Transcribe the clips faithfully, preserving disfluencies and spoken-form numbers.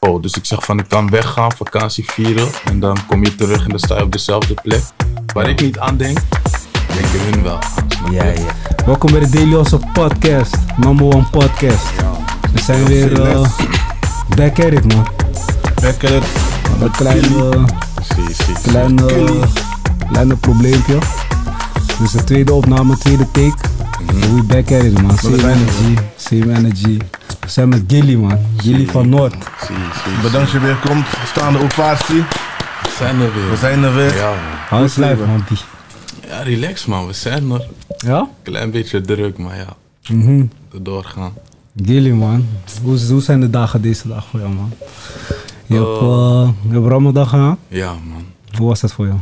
school. Dus ik zeg van, ik kan weggaan, vakantie vieren. En dan kom je terug en dan sta je op dezelfde plek. Waar ik niet aan denk, denken hun wel aan. Ja, ja. Welkom bij de Daily Hustle podcast. Number one podcast. Ja. We zijn weer uh, back at it, man. Back at it. Een kleine, Precies, kleine, kleine probleempje. Dus de tweede opname, tweede take. Mm-hmm. We back at it, man. Same energy, same energy. We zijn met Gilly, man. Gilly van Noord. Zie, zie, Bedankt dat je weer komt. Staande ovatie. We zijn er weer. We zijn er weer. Ja, man. Hou eens lijf, man. Pie. Ja, relax man, we zijn er. Ja? Klein beetje druk, maar ja, Mm-hmm. er doorgaan. Gilly, man. Hoe, hoe zijn de dagen deze dag voor jou, man? Je Uh, hebt, uh, je hebt Ramadan gehad. Ja man. Hoe was dat voor jou?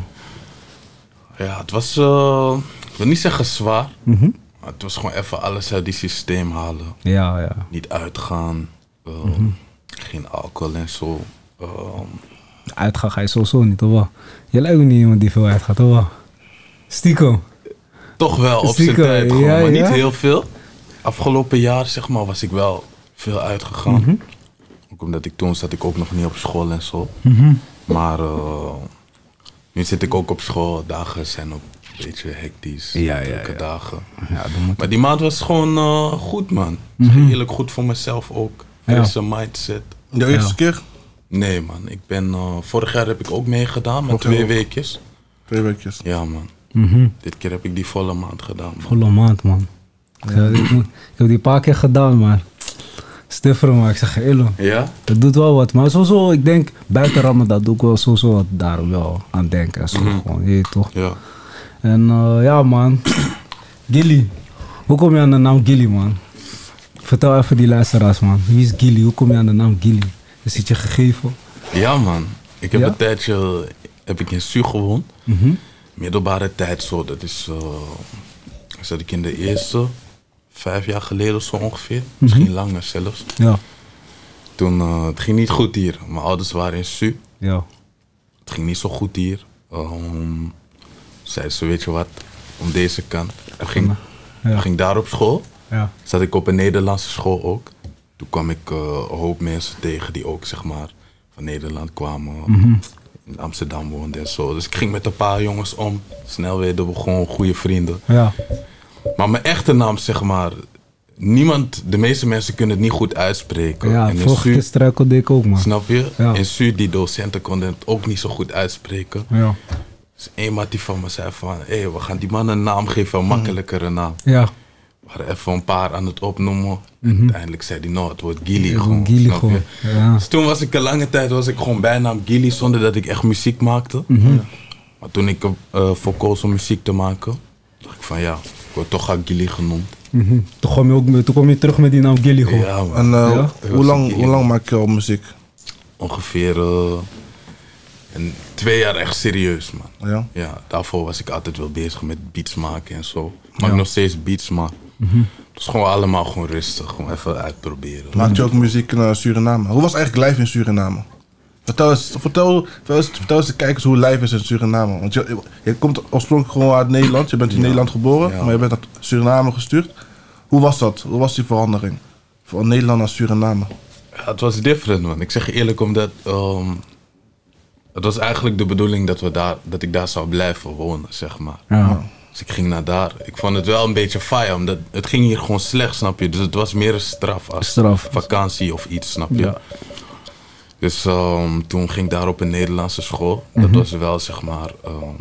Ja, het was, uh, ik wil niet zeggen zwaar. Mm-hmm. Maar het was gewoon even alles uit die systeem halen. Ja, ja. Niet uitgaan, uh, Mm-hmm. geen alcohol en zo. Uh, Uitgaan ga je sowieso niet, of wat? Je lijkt me niet iemand die veel uitgaat, of wat? Stiekem. toch wel op zijn Stiekem, tijd gewoon, ja, maar ja? niet heel veel. Afgelopen jaar zeg maar was ik wel veel uitgegaan. Mm-hmm. Ook omdat ik toen zat ik ook nog niet op school en zo. Mm-hmm. Maar uh, nu zit ik ook op school. Dagen zijn ook een beetje hectisch. Ja, ja, drukke ja. dagen. Ja, dat moet. Maar die maand was gewoon uh, goed, man. Mhm. Eerlijk goed voor mezelf ook. Frisse mindset. De eerste Ja. keer? Nee, man. Ik ben, uh, vorig jaar heb ik ook meegedaan met Vorig jaar twee ook. weekjes. Twee weekjes. Ja, man. Mm-hmm. Dit keer heb ik die volle maand gedaan, man. Volle maand, man. Ja, ik, moet- ik heb die een paar keer gedaan, maar... Stifferen, maar ik zeg je eerlijk. Ja? Het doet wel wat, maar sowieso, ik denk, buiten Ramadan doe ik wel sowieso wat daar wel aan denken. En zo, Mhm. gewoon, je weet toch? Ja. En uh, ja, man. Gilly. Hoe kom je aan de naam Gilly, man? Vertel even die luisteraars, man. Wie is Gilly? Hoe kom je aan de naam Gilly? Is het je gegeven? Ja, man. Ik heb Ja? een tijdje heb ik in Su gewoond. Mhm. Middelbare tijd zo. Dat is... Uh, zat ik in de eerste... Vijf jaar geleden zo ongeveer. Misschien langer zelfs. Ja. Toen, uh, het ging niet goed hier. Mijn ouders waren in Su. Ja. Het ging niet zo goed hier. Um, zei ze, weet je wat, om deze kant. Ik ging, Ja. ik ging daar op school. Ja. Zat ik op een Nederlandse school ook. Toen kwam ik uh, een hoop mensen tegen die ook, zeg maar, van Nederland kwamen. Mhm. In Amsterdam woonden en zo. Dus ik ging met een paar jongens om. Snel werden we gewoon goede vrienden. Ja. Maar mijn echte naam, zeg maar, niemand, de meeste mensen kunnen het niet goed uitspreken. Ja, En in vorige Su- keer struikelde ik ook, man. Snap je? Ja. In Su, die docenten konden het ook niet zo goed uitspreken. Ja. Dus één maat die van me zei van, hé, hey, we gaan die man een naam geven, een makkelijkere naam. Ja. We waren even een paar aan het opnoemen. Uiteindelijk zei hij, nou, het wordt Gilly Ja, gewoon. Gilly snap gewoon. je? Ja. Dus toen was ik een lange tijd, was ik gewoon bijnaam Gilly, zonder dat ik echt muziek maakte. Mhm. Maar toen ik ervoor uh, koos om muziek te maken, dacht ik van, ja, ik word toch al Gilly genoemd. Mhm. Toen kwam je ook mee- toen kwam je terug met die naam Gilly gewoon. Ja, man. En uh, Ja? hoe, lang, hoe lang maak je al muziek? Ongeveer uh, een, twee jaar echt serieus, man. Ja? Ja, daarvoor was ik altijd wel bezig met beats maken en zo. Ik maak Ja. nog steeds beats, maar het is gewoon allemaal gewoon rustig. Gewoon even uitproberen. Maak je ook muziek in uh, Suriname? Hoe was het eigenlijk live in Suriname? Vertel eens, vertel, vertel, eens, vertel eens de kijkers hoe live is in Suriname. Want je, je komt oorspronkelijk gewoon uit Nederland. Je bent in Ja. Nederland geboren, Ja. maar je bent naar Suriname gestuurd. Hoe was dat? Hoe was die verandering? Van Nederland naar Suriname. Ja, het was different, man. Ik zeg je eerlijk, omdat... Um, het was eigenlijk de bedoeling dat, we daar, dat ik daar zou blijven wonen, zeg maar. Ja. Dus ik ging naar daar. Ik vond het wel een beetje fire, omdat het ging hier gewoon slecht, snap je? Dus het was meer een straf als Straf. vakantie of iets, snap je? Ja. Dus um, toen ging ik daar op een Nederlandse school. Dat was wel, zeg maar, um,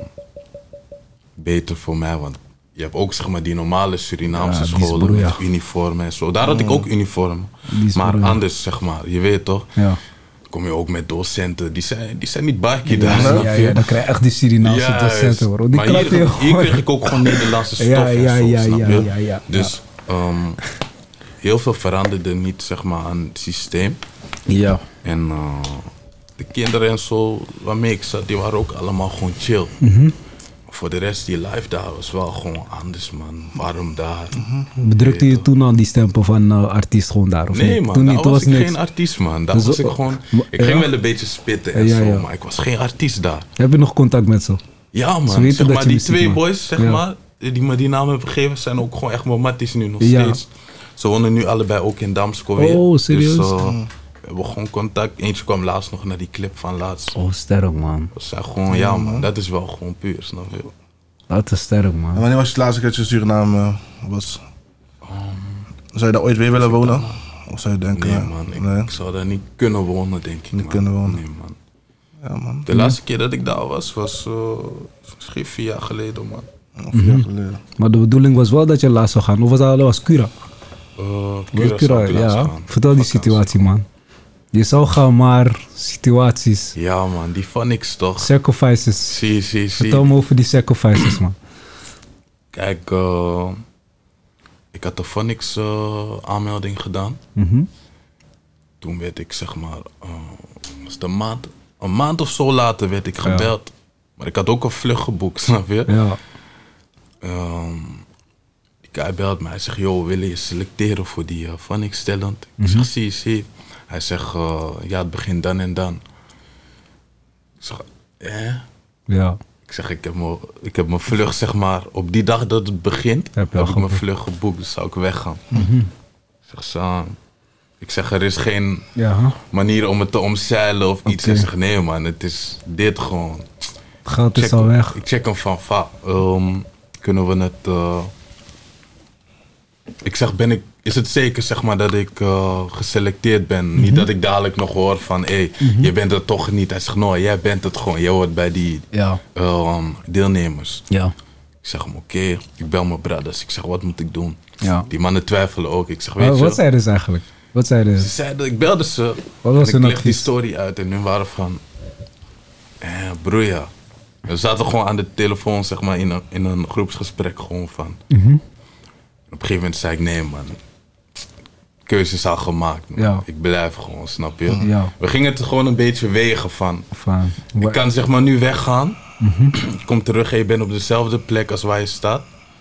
beter voor mij, want je hebt ook, zeg maar, die normale Surinaamse Ja, die is scholen broeia. met uniformen en zo. Daar had ik ook uniformen, Die is maar broeia. anders, zeg maar. Je weet toch? Ja. Kom je ook met docenten, die zijn, die zijn niet barkie daar, Ja, snap ja, je? ja, dan krijg je echt die Surinaamse Juist. docenten, hoor. Die Maar klappen hier, je hier gewoon. kreeg ik ook gewoon Nederlandse stof Ja, en ja, zo, ja, snap ja, je? ja, ja, Dus um, heel veel veranderde niet, zeg maar, aan het systeem. Ja. En uh, de kinderen en zo waarmee ik zat, die waren ook allemaal gewoon chill. Mhm. Voor de rest, die life daar was wel gewoon anders, man. Waarom daar? Bedrukte je toen al die stempel van uh, artiest gewoon daar? Of Nee, niet? man, Toen daar niet, was, was ik niks. geen artiest, man. Daar Dus, was ik uh, gewoon... maar- Ik ging ja? wel een beetje spitten en Ja, zo, ja. maar ik was geen artiest daar. Heb je nog contact met ze? Ja, Ze man. weten Zeg dat maar, je die muziek twee maakt. boys, zeg Ja. maar, die me die naam hebben gegeven, zijn ook gewoon echt mijn matties nu nog Ja. steeds. Ze wonen nu allebei ook in Damsko weer. Oh, serieus? Dus uh, We hebben gewoon contact. Eentje kwam laatst nog naar die clip van laatst. Oh, sterk, man. We zijn gewoon, ja man, dat is wel gewoon puur, snap je? Dat is sterk, man. En wanneer was je het laatste keer dat je in Suriname uh, was? Zou je daar ooit weer willen wonen? Of zou je denken... Nee uh, man, ik, nee? ik zou daar niet kunnen wonen, denk ik. Niet man. kunnen wonen. Nee man. Ja, man. De laatste keer dat ik daar was, was uh, misschien vier jaar geleden, man. Of vier jaar geleden. Maar de bedoeling was wel dat je laatst zou gaan. Of was dat, dat was Cura? Uh, Was Cura Cura, zou ik laatst ja. gaan. Vertel die Vakantie. situatie, man. Je zou gaan, maar situaties, Ja man, die van niks toch? sacrifices. Zie, zie, zie. Vertel me over die sacrifices, man. Kijk, uh, ik had de Phonics uh, aanmelding gedaan. Mhm. Toen werd ik zeg maar, uh, was het een maand, een maand of zo later werd ik gebeld. Maar ik had ook een vlucht geboekt, snap je? Ja. Um, die guy belt mij, hij zegt, joh, wil je selecteren voor die uh, Phonics talent? Ik zeg, zie, zie. Hij zegt, uh, ja, het begint dan en dan. Ik zeg, eh? Ja. Ik zeg, ik heb mijn, ik heb mijn vlucht, zeg maar, op die dag dat het begint, Heb je heb al ik mijn geboekt. vlucht geboekt, dus zou ik weggaan. Ik zeg, zo, ik zeg, er is geen Ja. manier om het te omzeilen of iets. Oké. Hij zegt, nee man, het is dit gewoon. Het geld is Check- al weg. Ik check hem van, va, um, kunnen we het... uh, ik zeg, ben ik, is het zeker zeg maar dat ik uh, geselecteerd ben? Niet dat ik dadelijk nog hoor van, hé, hey, je bent het toch niet. Hij zegt, no, jij bent het gewoon. Jij hoort bij die Ja. um, deelnemers. Ja. Ik zeg hem, oké, ik bel mijn brothers. Ik zeg, wat moet ik doen? Ja. Die mannen twijfelen ook. Ik zeg, weet Maar je... wat zeiden ze eigenlijk? Wat zeiden Ze ze? zeiden, ik belde ze. Wat was en hun ik leg die advies? story uit en hun waren van... Eh, broeia. We zaten gewoon aan de telefoon, zeg maar, in een, in een groepsgesprek gewoon van... Mhm. Op een gegeven moment zei ik, nee man. Keuze is al gemaakt, man. Ja. Ik blijf gewoon, snap je? Ja. We gingen het gewoon een beetje wegen van... Van, Ik kan zeg maar nu weggaan. Mhm. Kom terug en je bent op dezelfde plek als waar je staat.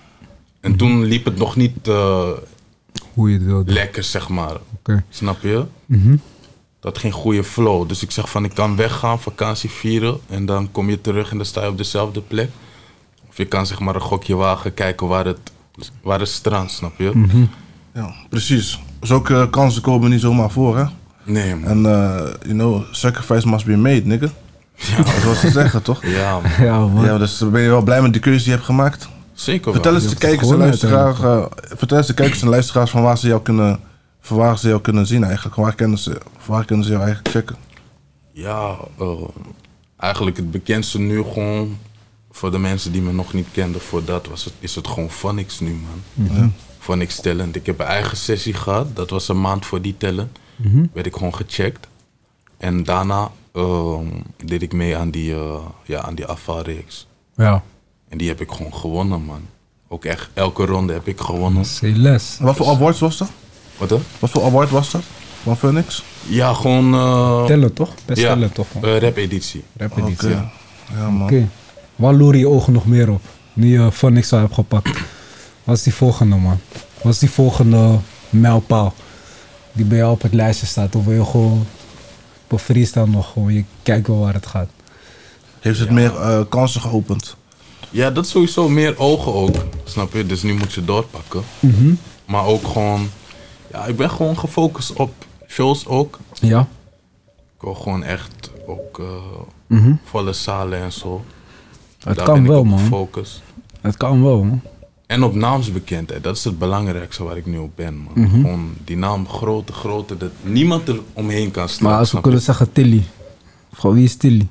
En toen liep het nog niet uh, hoe je het wil doen. lekker, zeg maar. Oké. Snap je? Mhm. Dat ging goede flow. Dus ik zeg van, ik kan weggaan, vakantie vieren. En dan kom je terug en dan sta je op dezelfde plek. Of je kan zeg maar een gokje wagen, kijken waar het, waar het strandt, snap je? Mhm. Ja, precies. Zulke uh, kansen komen niet zomaar voor, hè? Nee, man. En, uh, you know, sacrifice must be made, nigga. Ja. Dat is wat ze zeggen, toch? Ja, man. Ja, man. Ja, dus ben je wel blij met de keuze die je hebt gemaakt? Zeker wel. Vertel eens Je de hebt het kijkers en gewonnen luisteraars, uh, vertel eens de kijkers en luisteraars van waar ze jou kunnen, van waar ze jou kunnen zien eigenlijk. Waar kunnen ze, van waar kunnen ze jou eigenlijk checken? Ja, uh, eigenlijk het bekendste nu gewoon... Voor de mensen die me nog niet kenden, voor dat was het, is het gewoon Phonics nu, man. Ja. Phonics talent. Ik heb een eigen sessie gehad. Dat was een maand voor die talent. Mhm. Werd ik gewoon gecheckt. En daarna um, deed ik mee aan die, uh, ja, aan die afvalreeks. Ja. En die heb ik gewoon gewonnen, man. Ook echt elke ronde heb ik gewonnen. C-les. Wat voor awards was dat? Wat dan? Wat voor award was dat? Van Phoenix? Ja, gewoon... uh, Tellen toch? Best ja, tellen toch? man? uh, rap-editie. Rap-editie. Oké. Ja, man. Oké. Waar loeren je ogen nog meer op? Nu je van niks al hebt gepakt. Wat is die volgende, man? Wat is die volgende mijlpaal die bij jou op het lijstje staat? Of wil je gewoon op een freestyle nog gewoon, je kijkt wel waar het gaat? Heeft het meer uh, kansen geopend? Ja, dat is sowieso meer ogen ook. Snap je? Dus nu moet je doorpakken. Mhm. Maar ook gewoon... Ja, ik ben gewoon gefocust op shows ook. Ja. Ik wil gewoon echt ook uh, Mhm. volle zalen en zo. Het Daar kan ben ik wel, op man. gefocust. Het kan wel, man. En op naamsbekendheid, dat is het belangrijkste waar ik nu op ben, man. Mhm. Gewoon die naam groter, groter, dat niemand er omheen kan staan. Maar als we snap kunnen je? zeggen Tilly. Gewoon, wie is Tilly?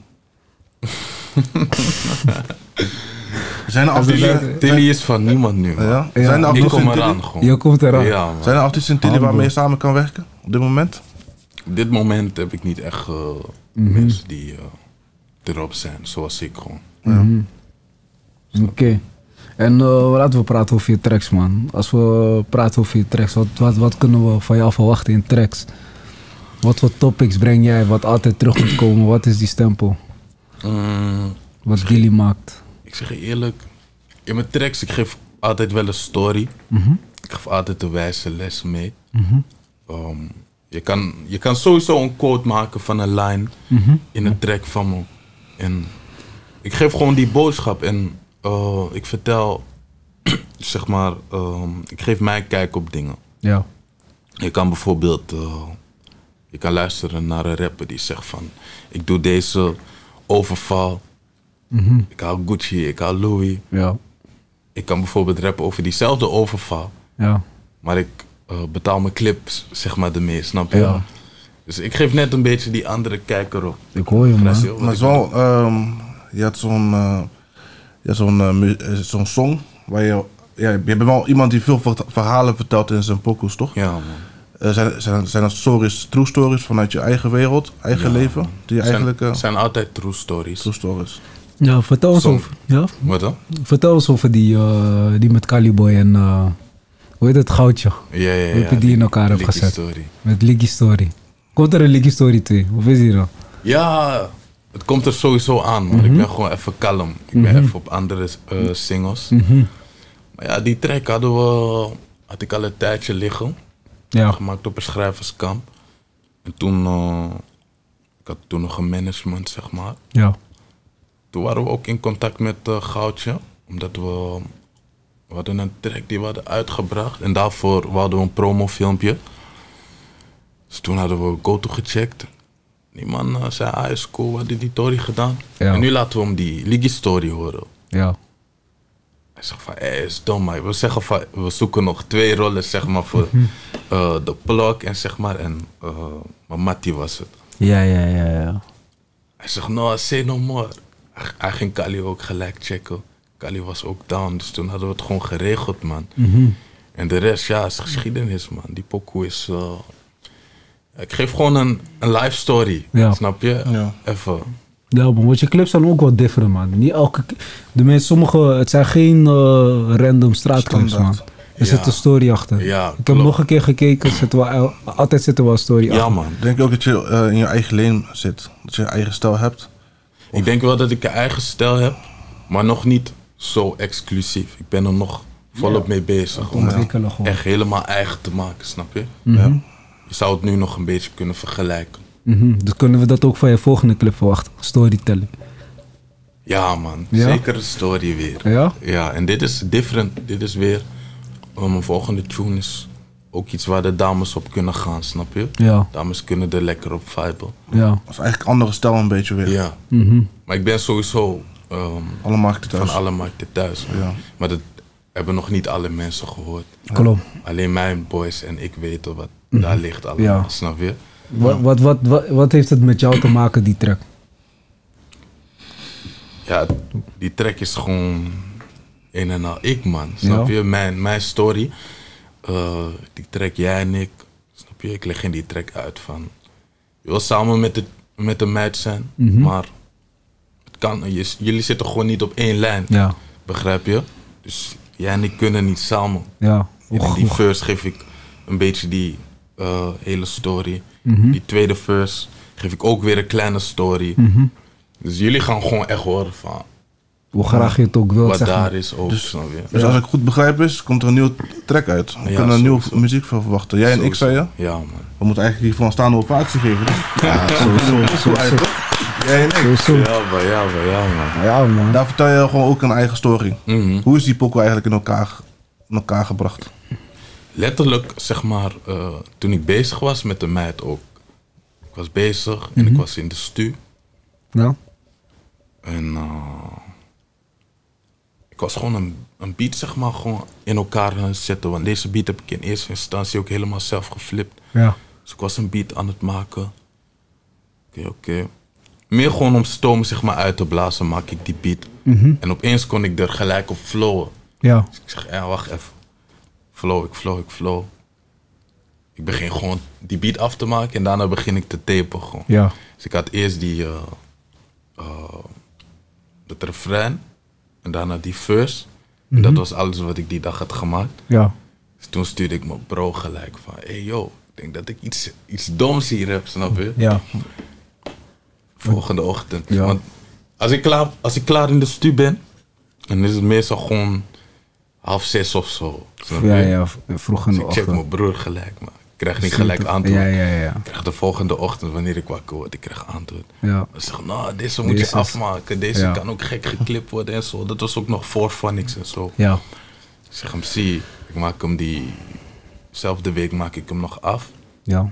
Zijn er Als je artiesten, dat- Tilly is van niemand nu, man. ja? Ja, Zijn er Ik artiesten kom in Tilly? eraan gewoon. Je komt eraan. Ja, man. Zijn er artiesten in Tilly Humble. waarmee je samen kan werken? Op dit moment? Op dit moment heb ik niet echt uh, Mhm. mensen die uh, erop zijn, zoals ik gewoon. Mhm. Oké. En uh, laten we praten over je tracks, man. Als we praten over je tracks, wat, wat, wat kunnen we van jou verwachten in tracks? Wat voor topics breng jij, wat altijd terug moet komen? Wat is die stempel? Mm, Wat Gilly maakt? ik zeg je eerlijk, in mijn tracks, ik geef altijd wel een story. Mhm. Ik geef altijd de wijze les mee. Mhm. Um, je, kan, je kan sowieso een quote maken van een line Mhm. in een track van me. En ik geef gewoon die boodschap en uh, ik vertel, zeg maar, um, ik geef mijn kijk op dingen. Ja. Je kan bijvoorbeeld, uh, Je kan luisteren naar een rapper die zegt van... Ik doe deze overval. Mhm. Ik haal Gucci, ik haal Louis. Ja. Ik kan bijvoorbeeld rappen over diezelfde overval. Ja. Maar ik uh, betaal mijn clips, zeg maar, ermee, snap je? Ja. Dus ik geef net een beetje die andere kijker op. Ik hoor je, man. Brazil, Maar het is wel, ehm, je had zo'n uh, je had zo'n uh, mu- uh, zo'n song waar je, ja, je bent wel iemand die veel ver- verhalen vertelt in zijn pokoes, toch? Ja, man. Uh, zijn, zijn, zijn dat stories, true stories vanuit je eigen wereld, eigen Ja, leven? Die je Het eigenlijk, zijn, uh, zijn altijd true stories. true stories. Ja, vertel eens Som- over. Ja? Wat dan? Vertel eens over die, uh, die met Caliboy en... Uh, hoe heet het? Goudje. Ja, ja, ja. Hoe heb je die in elkaar hebt Licky gezet? Story. Met Liggy Story. Komt er een Liggy Story twee? Of is die dan? Ja, het komt er sowieso aan, maar ik ben gewoon even kalm. Ik ben even op andere uh, singles. Mhm. Maar ja, die track hadden we, had ik al een tijdje liggen. Ja. Gemaakt op een schrijverskamp. En toen, uh, ik had toen nog een management, zeg maar. Ja. Toen waren we ook in contact met uh, Goudje. Omdat we, we hadden een track die we hadden uitgebracht. En daarvoor we hadden we een promofilmpje. Dus toen hadden we GoTo gecheckt. Die man uh, zei, ah is cool, we hadden die Tory gedaan. Ja. En nu laten we hem die Liggy Story horen. Ja. Hij zegt van, hé, is dom, maar we zeggen van, we zoeken nog twee rollen, zeg maar, voor uh, de plug en zeg maar, en uh, maar Mattie was het. Ja, ja, ja, ja. Hij zegt, no, say no more. Hij, hij ging Kali ook gelijk checken. Kali was ook down, dus toen hadden we het gewoon geregeld, man. Mhm. En de rest, ja, is geschiedenis, man. Die pokoe is... Uh, ik geef gewoon een, een life story, Ja. snap je? Ja. Even. Ja, man, want je clips zijn ook wel different, man. Niet elke... De mensen, sommige... Het zijn geen uh, random straatclips, man. Standaard. Er zit Ja. een story achter. Ja, Ik heb klopt. nog een keer gekeken, er zit wel, el- altijd zit er wel een story Ja, achter. man. Denk je ook dat je uh, in je eigen lane zit? Dat je je eigen stijl hebt? Ik denk wel dat ik een eigen stijl heb, maar nog niet zo exclusief. Ik ben er nog volop mee bezig om het Ontwikkelen gewoon. echt helemaal eigen te maken, snap je? Mhm. Je zou het nu nog een beetje kunnen vergelijken. Mhm. Dus kunnen we dat ook van je volgende clip verwachten? Storytelling. Ja, man. Ja? Zeker een story weer. Ja? Ja, en dit is different. Dit is weer... uh, mijn volgende tune is ook iets waar de dames op kunnen gaan, snap je? Ja. Dames kunnen er lekker op viben. Ja. Dat is eigenlijk een andere stijl een beetje weer. Ja. Mhm. Maar ik ben sowieso um, Alle markten thuis. van alle markten thuis. Ja. Maar dat hebben nog niet alle mensen gehoord. Klopt. Alleen mijn boys en ik weten wat daar ligt allemaal, Ja. snap je? Wat, wat, wat, wat, wat heeft het met jou te maken, die track? Ja, die track is gewoon een en al ik, man. Snap Ja. je? Mijn, mijn story. Uh, die track jij en ik. Snap je? Ik leg in die track uit van... Je wil samen met de, met de meid zijn, Mhm. maar... Het kan, je, jullie zitten gewoon niet op één lijn. Ja. Begrijp je? Dus jij en ik kunnen niet samen. Ja. En in Och, die och. verse geef ik een beetje die uh, hele story. Mhm. Die tweede verse geef ik ook weer een kleine story. Mhm. Dus jullie gaan gewoon echt horen van Hoe graag je het ook wilt, wat zeg daar maar. is ook, Dus- snap je? Dus als ik goed begrijp is, komt er een nieuwe track uit. We Ja, kunnen een nieuwe sowieso. muziek van verwachten. Jij en ik, zei je? Ja, man. We moeten eigenlijk hiervan staande ovatie geven. Ja, sowieso. Zo uit, toch? Jij en ik. Sowieso. Ja, maar ja, maar ja, man. Ja, man. Daar vertel je gewoon ook een eigen story. Mhm. Hoe is die pokoe eigenlijk in elkaar, in elkaar gebracht? Letterlijk, zeg maar, uh, toen ik bezig was met de meid ook. Ik was bezig en Mhm. ik was in de stu. Ja. En uh, ik was gewoon een, een beat, zeg maar, gewoon in elkaar aan het zetten. Want deze beat heb ik in eerste instantie ook helemaal zelf geflipt. Ja. Dus ik was een beat aan het maken. Oké, oké. Meer gewoon om stoom, zeg maar, uit te blazen, maak ik die beat. Mhm. En opeens kon ik er gelijk op flowen. Ja. Dus ik zeg, ja, wacht even. Flow, ik flow, ik flow. Ik begin gewoon die beat af te maken en daarna begin ik te tapen gewoon. Ja. Dus ik had eerst die, uh, uh, dat refrein en daarna die verse. En dat was alles wat ik die dag had gemaakt. Ja. Dus toen stuurde ik mijn bro gelijk van, hé hey, yo, ik denk dat ik iets, iets doms hier heb, snap je? Ja. Volgende ochtend. Ja. Want als ik, klaar, als ik klaar in de stu ben, dan is het meestal gewoon half zes of zo. Snap je? Ja, ja. Vroeg in Dus de ik check ochtend. mijn broer gelijk, maar ik krijg niet gelijk antwoord. Ja, ja, ja. Ik krijg de volgende ochtend, wanneer ik wakker word, ik krijg antwoord. Ja. Dan zeg ik, nou, deze moet Deze je is- afmaken. Deze ja. kan ook gek geklipt worden en zo. Dat was ook nog voor Phonics en zo. Ja. Ik zeg hem, zie, ik maak hem die... Zelfde week maak ik hem nog af. Ja.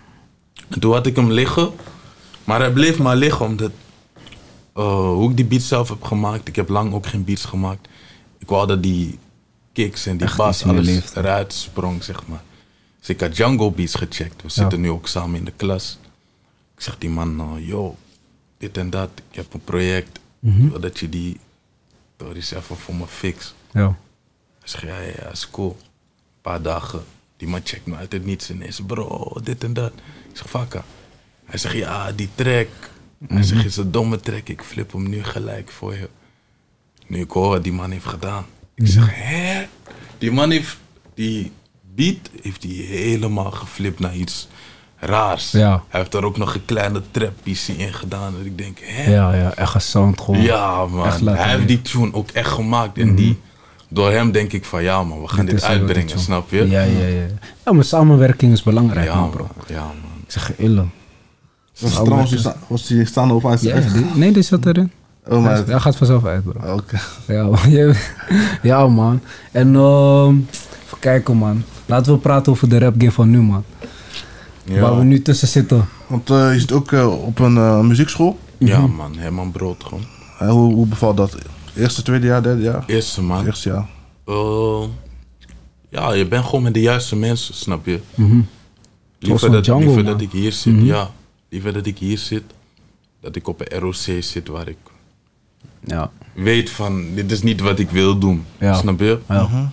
En toen had ik hem liggen. Maar hij bleef maar liggen omdat... Uh, hoe ik die beats zelf heb gemaakt. Ik heb lang ook geen beats gemaakt. Ik wou dat die kicks en die Echt bas iets meer alles leeft. eruit sprong, zeg maar. Dus ik had Django Beats gecheckt. We zitten nu ook samen in de klas. Ik zeg die man, uh, yo, dit en dat. Ik heb een project. Mhm. Ik wil dat je die stories even voor me fix. Ja. Hij zegt, ja, ja, ja, is cool. Een paar dagen. Die man checkt me uit het niets ineens. Bro, dit en dat. Ik zeg, fakka. Hij zegt, ja, die track. Hij zegt, is een domme track. Ik flip hem nu gelijk voor je. Nu ik hoor wat die man heeft gedaan. Ik zeg, hè? Die man heeft die beat heeft hij helemaal geflipt naar iets raars. Ja. Hij heeft er ook nog een kleine trap P C in gedaan. Dat ik denk, hè? Ja, ja, echt een sound gewoon. Ja, Echt man. laten Hij heeft leven. die tune ook echt gemaakt. En die, door hem denk ik van, ja man, we gaan Dit dit is wel de uitbrengen, tune. snap je? Ja, ja, ja. Ja, maar samenwerking is belangrijk, ja man, man. bro. Ja, man. Ik zeg je illen. Was het trouwens die sta- was die staande of aan het Ja, ja, die- nee, die zat erin. Oh, maar... Hij gaat vanzelf uit, bro. Oké. Ja, man. Je- ja, man. En ehm even kijken, man. Laten we praten over de rap game van nu, man. Ja, Waar we nu tussen zitten. Want eh, je zit ook eh, op een eh, muziekschool. ja Mhm. man, Herman Brood gewoon. Eh, hoe, hoe bevalt dat? Eerste, tweede jaar, derde jaar? Eerste man. Eerste jaar. Uh, ja, je bent gewoon met de juiste mensen, snap je? Mhm. Liever, zo'n dat, Django, liever man. dat ik hier zit, Mhm. ja. Liever dat ik hier zit, dat ik op een R O C zit waar ik Ja. weet van, dit is niet wat ik wil doen. Ja. Snap je? Ja. Mhm.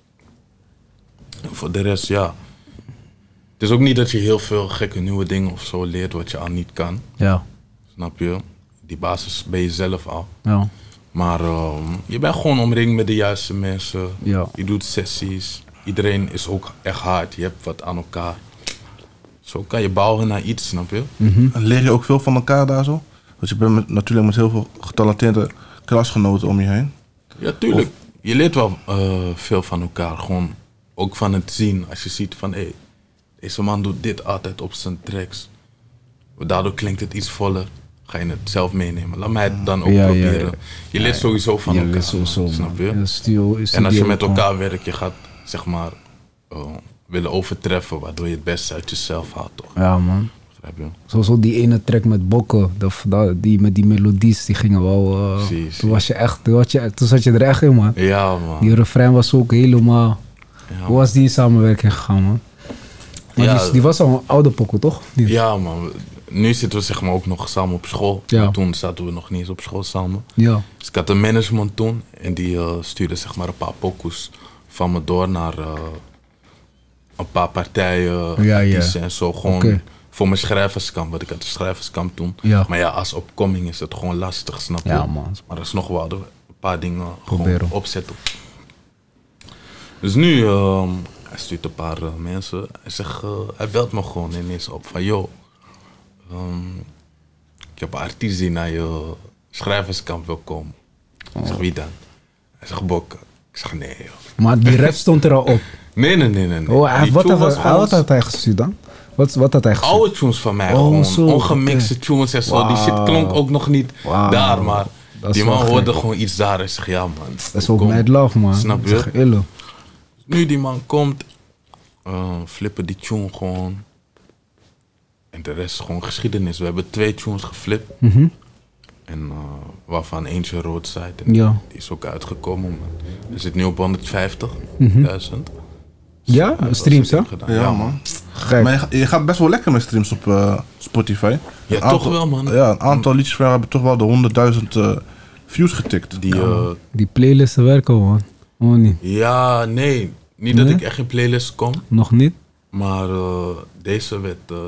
En voor de rest, ja. Het is ook niet dat je heel veel gekke nieuwe dingen of zo leert wat je al niet kan. Ja. Snap je? Die basis ben je zelf al. Ja. Maar ehm, je bent gewoon omringd met de juiste mensen. Ja. Je doet sessies. Iedereen is ook echt hard. Je hebt wat aan elkaar. Zo kan je bouwen naar iets, snap je? Mhm. En leer je ook veel van elkaar daar zo? Want je bent met, natuurlijk met heel veel getalenteerde klasgenoten om je heen. Ja, tuurlijk. Je leert wel eh, veel van elkaar. Gewoon ook van het zien. Als je ziet van, hé, hey, deze man doet dit altijd op zijn tracks. Daardoor klinkt het iets voller. Ga je het zelf meenemen. Laat mij het dan ook Ja, ja, proberen. ja. Je leert sowieso van Ja, elkaar. dat is sowieso, man, snap je? man. Ja, studio- En studio als je met gewoon. elkaar werkt, je gaat zeg maar eh, willen overtreffen, waardoor je het beste uit jezelf haalt, toch? Ja, man. Begrijp je? Zoals die ene track met Bokken, de, da- die met die melodies, die gingen wel... eh, Zie, toen zie. was je echt, toen, was je, toen zat je er echt in, man. Ja, man. Die refrein was ook helemaal... Ja, Hoe was die in samenwerking gegaan, man? Maar Ja. die, die was al een oude pokken, toch? Die- ja, man. Nu zitten we zeg maar ook nog samen op school. Ja. Maar toen zaten we nog niet eens op school samen. Ja. Dus ik had een management toen en die eh, stuurde zeg maar een paar pokoes van me door naar eh, een paar partijen, Ja, ja. artiesten en zo. Gewoon Oké. voor mijn schrijverskamp, want ik had een schrijverskamp toen. Ja. Maar ja, als opkoming is het gewoon lastig, snap je? Ja, man. Maar alsnog wel een paar dingen Proberen. gewoon opzetten. Dus nu, ehm, hij stuurt een paar eh, mensen. Hij zegt, eh, hij belt me gewoon ineens op van, yo, ehm, ik heb een artiest die naar je schrijverskamp wil komen. Ik zeg, wie dan? Hij zegt, Bokken. Ik zeg, nee joh. Maar die rap stond er al op. Nee, nee, nee, nee. nee. Oh, hij, Die wat, tune had, was hij- gewoon wat had hij gestuurd dan? Wat, wat had hij gestuurd? oude tunes van mij, Oh, gewoon zo, ongemixte oké. tunes en zo. Die shit Wauw. klonk ook nog niet Wauw. daar, maar Dat is die wel man hoorde gek. gewoon iets daar en zeg, ja man. Dat is ook kom. mad love, man. Snap Ik je? zeg illo. Nu die man komt, uh, flippen die tune gewoon. En de rest is gewoon geschiedenis. We hebben twee tunes geflipt. Mhm. En uh, waarvan eentje roadside. En Ja. die is ook uitgekomen, man. Hij zit nu op honderdvijftigduizend. Ja, Hij heeft streams, wel hè? zijn ding gedaan. Ja, Ja, man. man. Gek. Maar je, ga- je gaat best wel lekker met streams op eh, Spotify. Ja, Een toch aantal- wel, man. Ja, een aantal liedjes van jou hebben toch wel de honderdduizend eh, views getikt. Die, uh, Die playlisten werken, man. Oh, niet. ja, nee. Niet dat Nee? ik echt in playlist kom. Nog niet? Maar uh, deze werd... uh,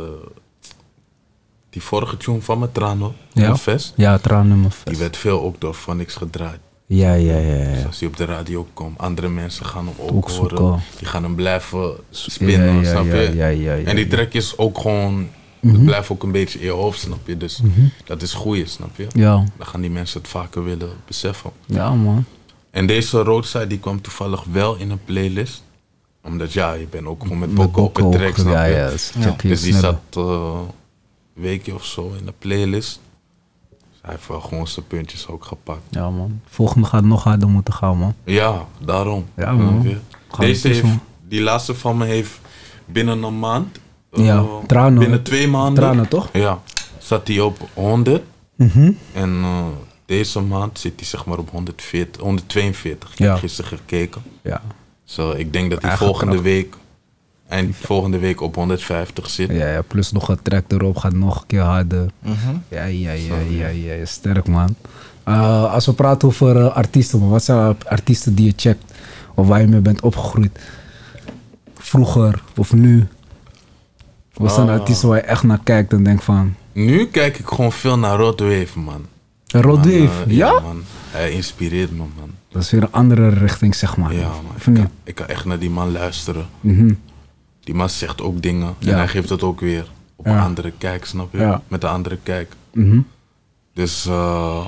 die vorige tune van me, Trano, Ja. Fest. Ja, traannummer. Die werd veel ook door Phonix gedraaid. Ja, ja, ja. Dus ja. als hij op de radio komt, andere mensen gaan hem ook, Ook horen. zoeken. Die gaan hem blijven spinnen, Ja, ja, snap ja, je? ja, ja, ja, en die ja. track is ook gewoon... Mhm. Het blijft ook een beetje in je hoofd, snap je? Dus dat is goeie, snap je? Ja, Dan gaan die mensen het vaker willen beseffen. ja, man. En deze Roadside die kwam toevallig wel in een playlist. Omdat ja, je bent ook gewoon met Met Boko op Boko het track, ook, snap ja, je? ja, dus check je Dus die sneller. zat uh, een weekje of zo in de playlist. Dus hij heeft wel gewoon zijn puntjes ook gepakt. Ja, man. Volgende gaat nog harder moeten gaan, man. Ja, daarom. Ja, man. Snap je? Gaat Deze het heeft, tussen. die laatste van me heeft binnen een maand Uh, Ja, Tranen. Binnen twee maanden. Tranen, toch? Ja, zat hij op honderd. Mhm. En uh, deze maand zit hij zeg maar op honderdveertig, honderdtweeënveertig. Ik heb Ja. gisteren gekeken. Ja. So, ik denk dat hij Eigen volgende kracht. week, eind volgende week op honderdvijftig zit. Ja, ja, plus nog een track erop, gaat nog een keer harder. Mhm. Ja, ja, ja, ja, ja, ja, sterk man. Uh, als we praten over uh, artiesten, man, wat zijn artiesten die je checkt? Of waar je mee bent opgegroeid? Vroeger of nu? Wat zijn Ah. artiesten waar je echt naar kijkt en denkt van... Nu kijk ik gewoon veel naar Rodwave, man. Rod Man, Wave, uh, ja? man. Hij inspireert me, man. Dat is weer een andere richting, zeg maar. Ja, man. Of Ik niet? kan, ik kan echt naar die man luisteren. Mhm. Die man zegt ook dingen. Ja. En hij geeft het ook weer op Ja. een andere kijk, snap je? Ja. Met een andere kijk. Mhm. Dus uh,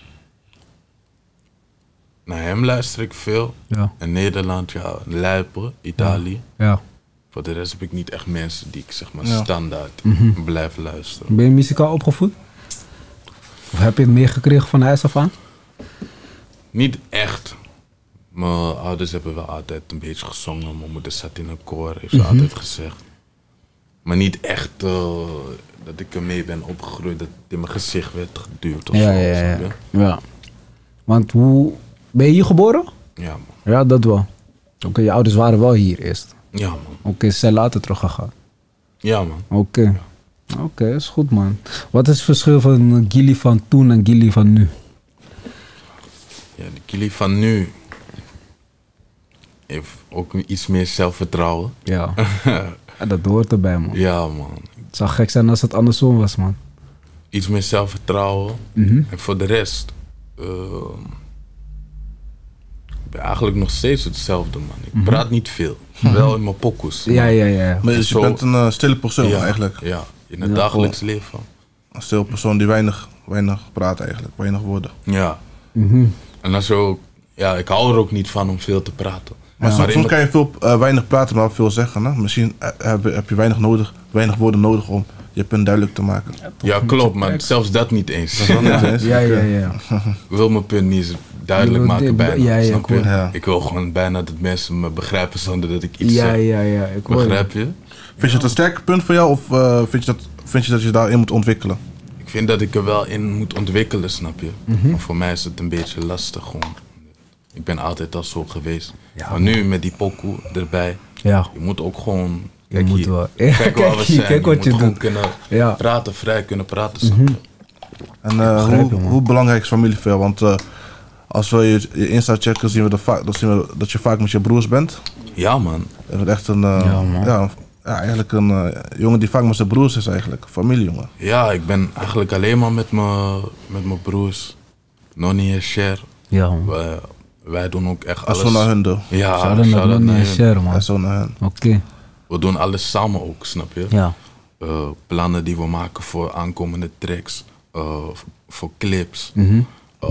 naar hem luister ik veel. Ja, In Nederland, ja, Luipen, Italië. ja. Voor de rest heb ik niet echt mensen die ik zeg maar Ja. standaard Mhm. blijf luisteren. Ben je muzikaal opgevoed? Of heb je het meegekregen van huis af aan? Niet echt. Mijn ouders hebben wel altijd een beetje gezongen. Mijn moeder zat in een koor, heeft ze Mhm. altijd gezegd. Maar niet echt uh, dat ik ermee ben opgegroeid, dat het in mijn gezicht werd geduwd of Ja, zo. ja, ja. snap je? ja. Want hoe... Ben je hier geboren? Ja, man. Ja, dat wel. Oké, je ouders waren wel hier eerst. Ja, man. Oké, ze zijn later teruggegaan. Ja, man. Oké. Oké, is goed, man. Wat is het verschil van Gilly van toen en Gilly van nu? Ja, de Kili van nu heeft ook iets meer zelfvertrouwen. Ja. Ja, dat hoort erbij, man. Ja, man. Het zou gek zijn als het andersom was, man. Iets meer zelfvertrouwen. Mhm. En voor de rest, uh, ik ben eigenlijk nog steeds hetzelfde, man. Ik praat niet veel. Wel in mijn pokoes. Ja, ja, ja. Maar dus je Zo- bent een eh, stille persoon ja, eigenlijk. Ja, in het Ja, dagelijks leven. Een stille persoon die weinig, weinig praat eigenlijk. Weinig woorden. Ja. Mhm. En dan zo, ja, ik hou er ook niet van om veel te praten. Maar soms, in soms mijn- kan je veel, eh, weinig praten, maar veel zeggen. Hè? Misschien eh, heb, heb je weinig, nodig, weinig woorden nodig om je punt duidelijk te maken. Ja, klopt, maar zelfs dat niet eens. Dat is wel niet eens. Ja, ja, ja. Ik wil mijn punt niet duidelijk Je wil maken dit- bijna, ja, ja, snap ik hoor- je? ja. Ik wil gewoon bijna dat mensen me begrijpen zonder dat ik iets Ja, zeg. ja, ja. Ik hoor je. Begrijp je? Vind je het een sterk punt voor jou of eh, vind, je dat, vind je dat je daarin moet ontwikkelen? Ik vind dat ik er wel in moet ontwikkelen, snap je? Mhm. Maar voor mij is het een beetje lastig gewoon. Ik ben altijd al zo geweest. Ja, maar nu met die pokoe erbij, Ja. je moet ook gewoon... Je Kijk moet hier, wel. kijk waar Kijk we hier, zijn. kijk wat moet je gewoon doet. kunnen Ja. praten, vrij kunnen praten, snap je? En eh, begrijp je, hoe, man. hoe belangrijk is familie voor jou? Want eh, als we je, je Insta checken, zien we, dat vaak, dan zien we dat je vaak met je broers bent. Ja, man. Je bent echt een, eh, Ja, man. ja, een- ja, eigenlijk een eh, jongen die vaak met zijn broers is eigenlijk. Een familiejongen. Ja, ik ben eigenlijk alleen maar met mijn met mijn broers. Nonnie en Cher. Ja, man. Wij, wij doen ook echt Als alles. we naar hun doen. Ja, Shout-out naar shout-out Nonnie naar en hun. Cher, man. En zo naar hen. Oké. We doen alles samen ook, snap je? Ja. Uh, plannen die we maken voor aankomende tracks, uh, v- voor clips. Mhm. Um,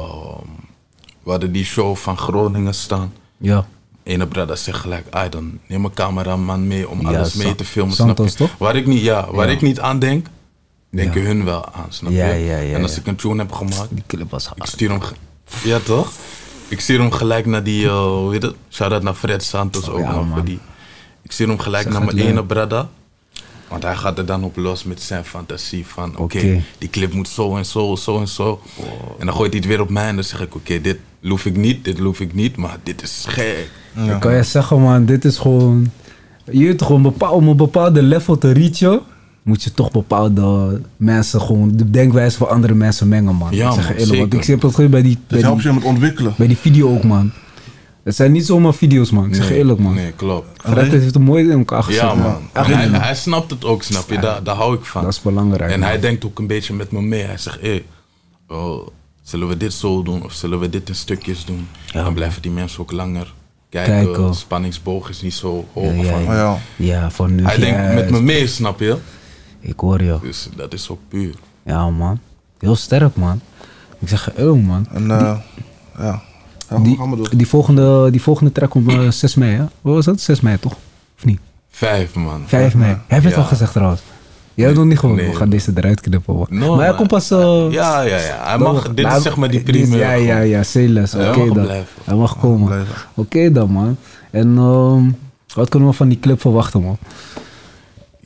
we hadden die show van Groningen staan. Ja. Ene brada zegt gelijk, ah, dan neem een cameraman mee om Ja, alles Sa- mee te filmen. Santos, snap je? toch? Waar ik niet, ja, waar Ja. ik niet aan denk, denken Ja. hun wel aan, snap Ja, je? ja, ja, en als ja. ik een tune heb gemaakt, Die clip was ik hard. stuur hem, ge- ja toch? Ik stuur hem gelijk naar die, uh, hoe heet het? Shout-out naar Fred Santos ook Ja, nog. man. Voor die. Ik stuur hem gelijk Zeg naar het mijn leuk. ene brada. Want hij gaat er dan op los met zijn fantasie van, oké, Oké. die clip moet zo en zo, zo en zo. En dan gooit hij het weer op mij en dan zeg ik, oké, dit loef ik niet, dit loef ik niet, maar dit is gek. Dan kan je zeggen, man, dit is gewoon... Je weet toch, om, bepaal, om een bepaalde level te reachen... moet je toch bepaalde mensen gewoon... de denkwijze van andere mensen mengen, man. Ja, Ik zeg man, je eerlijk, want zeker. ik zie het goed bij die, Dus bij, helpt die, je met ontwikkelen. bij die video ook, man. Het zijn niet zomaar video's, man. Ik zeg je Nee, eerlijk, man. Nee, klopt. Fred heeft het mooi in elkaar gezet, Ja, man. Echt, En hij, man. hij snapt het ook, snap je? Daar, daar hou ik van. Dat is belangrijk. En man. hij denkt ook een beetje met me mee. Hij zegt, hé, oh, zullen we dit zo doen of zullen we dit in stukjes doen? Ja, dan blijven die mensen ook langer kijken. Kijken. Spanningsboog is niet zo hoog. Ja, ja, van- Maar ja, Ja, van nu. Hij denkt met juist. me mee, snap je? Ik hoor je. Dus dat is ook puur. Ja, man. Heel sterk, man. Ik zeg je eerlijk, man. en eh, ja. Ja, Die, gaan we door. die, volgende, die volgende track komt uh, zes mei, hè? Wat was dat? zes mei, toch? Of niet? Vijf, man. vijf mei. Heb je het Ja. al gezegd trouwens? Jij hebt nog niet gehoord. Nee. We gaan deze eruit knippen, man. No, maar hij man. komt pas... uh, Ja, ja, ja. Hij mag, dit nou, is zeg maar die dit is- primeur. Ja, ja, ja. C-les. Ja, hij Oké mag dan. blijven. Hij mag komen. Oké blijven. dan, man. En um, wat kunnen we van die clip verwachten, man? Ik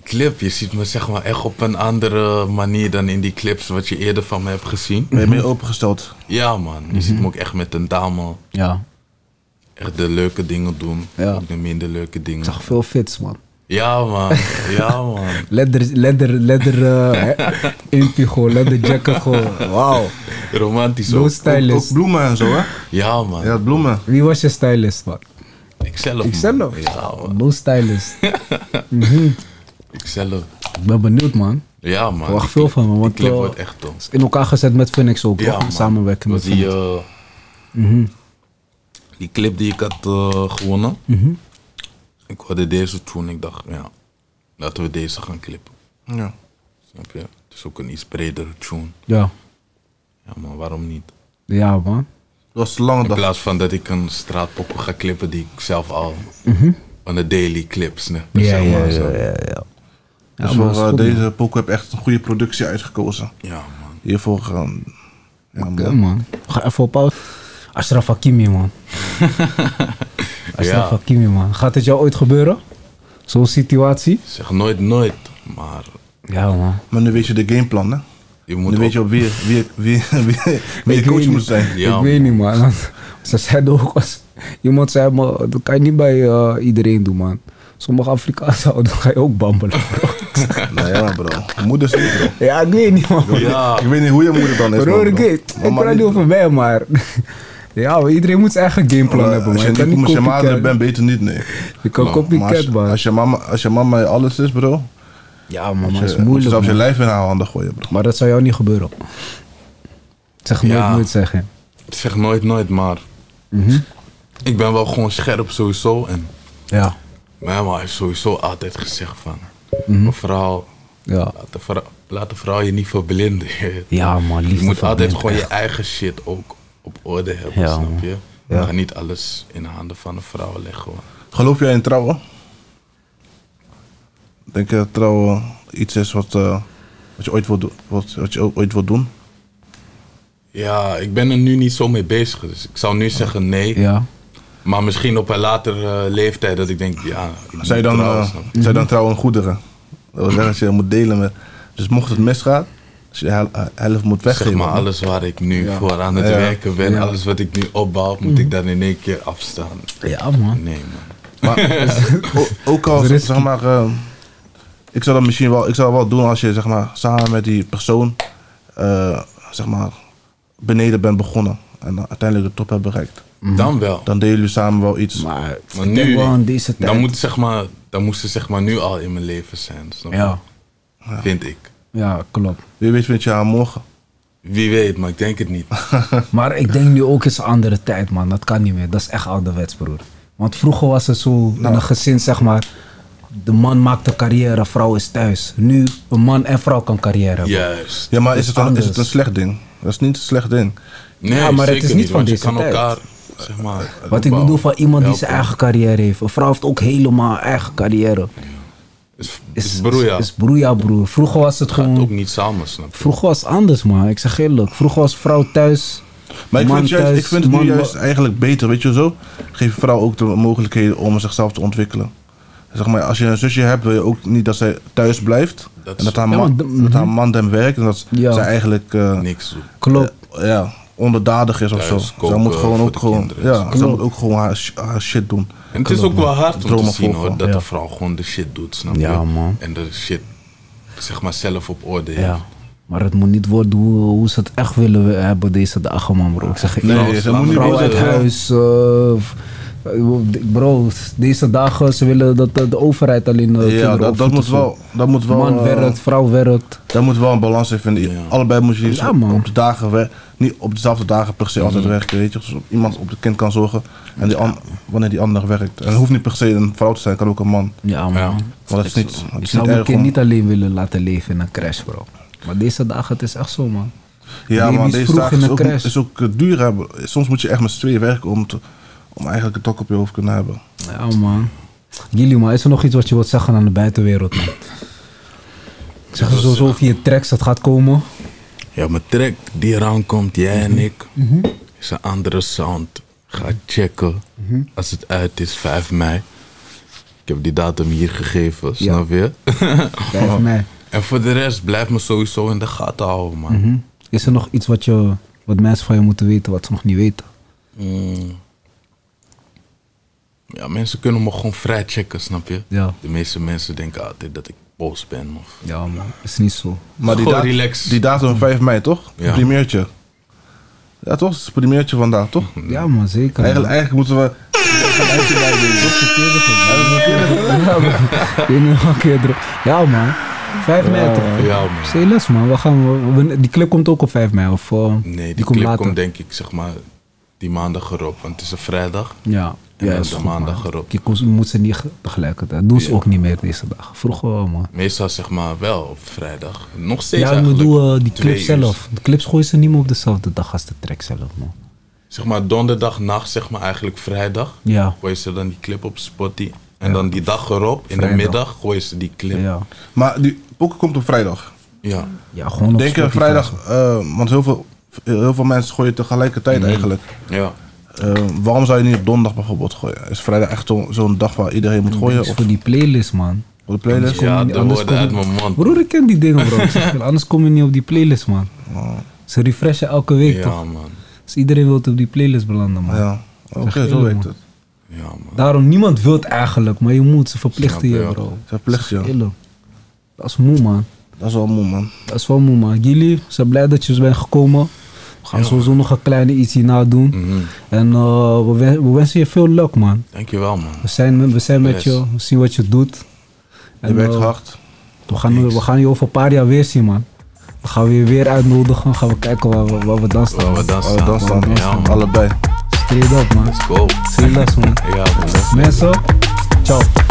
clip, je ziet me zeg maar echt op een andere manier dan in die clips wat je eerder van me hebt gezien. Ben je meer opengesteld? Ja man, je ziet me ook echt met een dame Ja. echt de leuke dingen doen. Ja. Ook de minder leuke dingen. Ik zag veel fits, man. Ja man, ja man. Leather, leather, leather, uh, inpigo, leather jacket, gewoon. Wauw. Romantisch No ook. Ook, ook stylist. bloemen en zo, hè? Ja man, Ja, bloemen. Wie was je stylist, man? ikzelf Ikzelf? man. Ja man, No stylist. Mhm. ikzelf. Ik ben benieuwd, man. Ja man. Ik verwacht die veel clip- van me, want, Die clip uh, wordt echt tof. Is in elkaar gezet met Phoenix ook, Ja toch? man. Samenwerken met Was die, Phoenix. uh, Mhm. die clip die ik had uh, gewonnen. Mhm. Ik hoorde deze tune, ik dacht ja, laten we deze gaan clippen. Ja. Snap je? Het is ook een iets bredere tune. Ja. Ja man, waarom niet? Ja, man. Het was een lange In dag. plaats van dat ik een straatpoppen ga clippen die ik zelf al Mhm. van de daily clips, ne? Ja, zeg ja, maar ja, zo. ja, ja. Dus Ja, maar voor dat is uh, goed, deze pokoe heb je echt een goede productie uitgekozen. Ja man. Hiervoor gaan. Ja, man. Ja, man. Ga even op pauze. Ashraf Hakimi, man. Ashraf Ja. Hakimi, man. Gaat het jou ooit gebeuren? Zo'n situatie? Zeg nooit nooit, maar Ja, man. Maar nu weet je de gameplan, hè? je moet Nu weet je op- op wie, wie, wie, wie, wie je Ik coach weet moet niet. zijn. Ja, ik weet niet, man. Want ze zeiden ook als... Iemand zei, maar dat kan je niet bij uh, iedereen doen, man. Sommige Afrikaanse ouders ga je ook bambelen, bro. Nee, ja, bro. Moeders niet, bro. Ja, ik weet niet, man. Ja, Ik weet niet hoe je moeder dan is, Bro, man, ik bro. weet. Ik Mama praat niet niet, over mij, maar... Ja, maar iedereen moet zijn eigen gameplan bro. hebben, man. Als je Je kan niet niet met je copycat. vader bent, beter niet, nee. Je kan Maar- Maar copycat, als, man. als, je mama, als je mama je alles is, bro. Ja, man, maar Je, dat is moet je moeilijk, zelfs je man. lijf in haar handen gooien, bro. Maar dat zou jou niet gebeuren. Zeg nooit, Ja. nooit zeggen. ik zeg nooit nooit, maar Mhm. ik ben wel gewoon scherp sowieso. En Ja. mijn mama heeft sowieso altijd gezegd van, Mhm. mevrouw, Ja. laat de vrouw, laat de vrouw je niet verblinden. Ja, man, liefde Je moet altijd verbindt gewoon je echt. eigen shit ook op orde hebben, Ja, snap man. je? Ja. Ga niet alles in de handen van een vrouw leggen. Hoor. Geloof jij in trouwen? Denk je dat trouwen iets is wat, uh, wat, je ooit wil do- wat, wat je ooit wilt doen? Ja, ik ben er nu niet zo mee bezig, dus ik zou nu zeggen nee. Ja. Maar misschien op een latere uh, leeftijd dat ik denk, ja, ik moet Zou je dan, trouwen, uh, snap je? zou je dan trouwen in goederen? Dat wil zeggen dat je moet delen met... Dus mocht het misgaan, als je de hel- uh, helft moet weggeven. Zeg maar, man. alles waar ik nu Ja. voor aan het Ja. werken ben, Ja. alles wat ik nu opbouw, moet ik dan in één keer afstaan. Ja, man. Nee, man. Maar o- ook al, Dat is zeg maar... uh, ik zou dat misschien wel, ik zou dat wel doen als je zeg maar, samen met die persoon uh, zeg maar, beneden bent begonnen. En dan uiteindelijk de top hebt bereikt. Dan wel. Dan delen jullie samen wel iets. Maar, Maar ik denk nu, wel in deze tijd. dan moet, zeg maar, dan moest ze zeg maar nu al in mijn leven zijn, snap je? Ja. Vind ik. Ja, klopt. Wie weet vind je haar morgen. Wie weet, maar ik denk het niet. Maar ik denk nu ook is een andere tijd, man. Dat kan niet meer. Dat is echt ouderwets, broer. Want vroeger was het zo in een gezin, zeg maar... De man maakt een carrière, vrouw is thuis. Nu, een man en vrouw kan carrière hebben. Juist. Ja, maar Dat is is het, een, is het anders. een slecht ding? Dat is niet een slecht ding. Nee, Ja, maar het zeker is niet van want deze je kan tijd. elkaar, zeg maar... Wat ik bedoel van iemand die zijn helpen. eigen carrière heeft. Een vrouw heeft ook helemaal eigen carrière. Is, Is, is broeia. Is, is broeia, broer. Vroeger was het Gaat gewoon... ook niet samen, snap je? Vroeger was het anders, man. Ik zeg eerlijk. Vroeger was vrouw thuis. Maar ik man vind, juist, thuis, ik vind het man nu wa- juist eigenlijk beter, weet je zo? Geef een vrouw ook de mogelijkheden om zichzelf te ontwikkelen. Zeg maar, als je een zusje hebt, wil je ook niet dat zij thuis blijft. Dat en dat is haar, Ja, man, maar d- dat haar man dan werkt en dat Ja. zij eigenlijk uh, niks doen. Klopt. uh, ja, onderdadig is of Thuis zo. koken Zij moet gewoon voor ook de gewoon, kinderen. ja, zij Klopt. moet ook gewoon haar, sh- haar shit doen. En het is ook wel hard om te Dromen zien volgen. hoor, dat Ja. de vrouw gewoon de shit doet, snap je? Ja, man. En de shit, zeg maar, zelf op orde heeft. Ja. Maar het moet niet worden hoe, hoe ze het echt willen hebben deze dagen, man, bro. Ik zeg je Nee, eerlijk. ze moet niet vrouw uit worden, ja. huis. eh, bro, deze dagen ze willen dat de, de overheid alleen uh, Ja, dat, dat moet wel, dat moet wel, Man uh, werkt, vrouw werkt. daar moet wel een balans zijn, vind ik. Ja. Allebei moet je Ja, op- man. op de dagen wer- niet op dezelfde dagen per se altijd werken, weet je. Dus iemand op de kind kan zorgen en die an- wanneer die ander werkt. En het hoeft niet per se een vrouw te zijn, kan ook een man. Ja, man. Ja. Want dat is niet, het Ik is zou niet mijn erg kind om- niet alleen willen laten leven in een crash, bro. Maar deze dagen, het is echt zo, man. Ja, Baby's maar deze vroeg dagen in is een ook, crash. is ook eh, duur hebben. Soms moet je echt met z'n tweeën werken om, te, om eigenlijk een tok op je hoofd te kunnen hebben. Ja, man. Gilly, man, is er nog iets wat je wilt zeggen aan de buitenwereld, man? Zeg je sowieso via tracks dat gaat komen? Ja, mijn track die eraan komt, jij en ik, is een andere sound. Ga checken als het uit is, vijf mei. Ik heb die datum hier gegeven, snap je? vijf mei. En voor de rest, blijf me sowieso in de gaten houden, man. Mm-hmm. Is er nog iets wat, je, wat mensen van je moeten weten, wat ze nog niet weten? Mm. Ja, mensen kunnen me gewoon vrij checken, snap je? Ja. De meeste mensen denken altijd dat ik boos ben. Of... Ja, man. Is niet zo. Maar die, Gewoon da- relax. die datum vijf mei, toch? Ja. Primeertje. Ja, toch? Het is het primeertje vandaag, toch? Ja, man, zeker. Eigenlijk, eigenlijk moeten we... Ja, man. vijf mei toch? Ja, man. Say less, man. We gaan, we, we- die clip komt ook op vijf mei, of uh, Nee, die, die komt clip later? komt denk ik, zeg maar, die maandag erop. Want het is een vrijdag. Ja. En Ja, dan is de goed, maandag man. erop. Je kon- moet ze niet ge- tegelijkertijd. Doen ze Ja. ook niet meer deze dag. Vroeger wel, man. Meestal zeg maar wel op vrijdag. Nog steeds Ja, ik eigenlijk. bedoel uh, die twee clip uur. zelf. De clips gooien ze niet meer op dezelfde dag als de track zelf, man. Zeg maar donderdagnacht, zeg maar eigenlijk vrijdag. Ja. Gooien ze dan die clip op Spotify. En Ja. dan die dag erop, in Vrijdag. de middag, gooien ze die clip. Ja. Ja. Maar die pokken komt op vrijdag. Ja. Ja, gewoon op Denk je Spotify. vrijdag... eh, want heel veel, heel veel mensen gooien tegelijkertijd Mhm. eigenlijk. ja. Eh, waarom zou je niet op donderdag bijvoorbeeld gooien? Is vrijdag echt zo- zo'n dag waar iedereen moet gooien? Dat is Of voor die playlist, man. voor de playlist? Kom je Ja, niet- de anders woorden kom uit je- mijn mond. Broer, ik ken die dingen, bro. Ik zeg je, anders kom je niet op die playlist, man. Oh, Ze refreshen elke week, Ja, toch? man. Dus iedereen wil op die playlist belanden, man. ja, oké, Zeg zo eerlijk, weet man. het. Ja, man. Daarom, niemand wil het eigenlijk, maar je moet. Ze verplichten Snap je, je, bro. Verplicht, ja. Eerlijk. Dat is moe, man. Dat is wel moe, man. Dat is wel moe, man. Jullie zijn blij dat je bent gekomen. We gaan Ja. sowieso nog een kleine iets hierna doen. Mhm. En uh, we, wen- we wensen je veel luck, man. Dankjewel, man. We zijn, we zijn met Yes. je. We zien wat je doet. Je En, werkt uh, hard. we, gaan, we gaan je over een paar jaar weer zien, man. Dan gaan we je weer uitnodigen. Gaan we kijken waar we, waar we dan staan. Waar we dan Oh, staan. dat staan. Ja, man. Allebei. Straight up, man. Let's go. Say less, man. Ja, man. Mensen, ciao.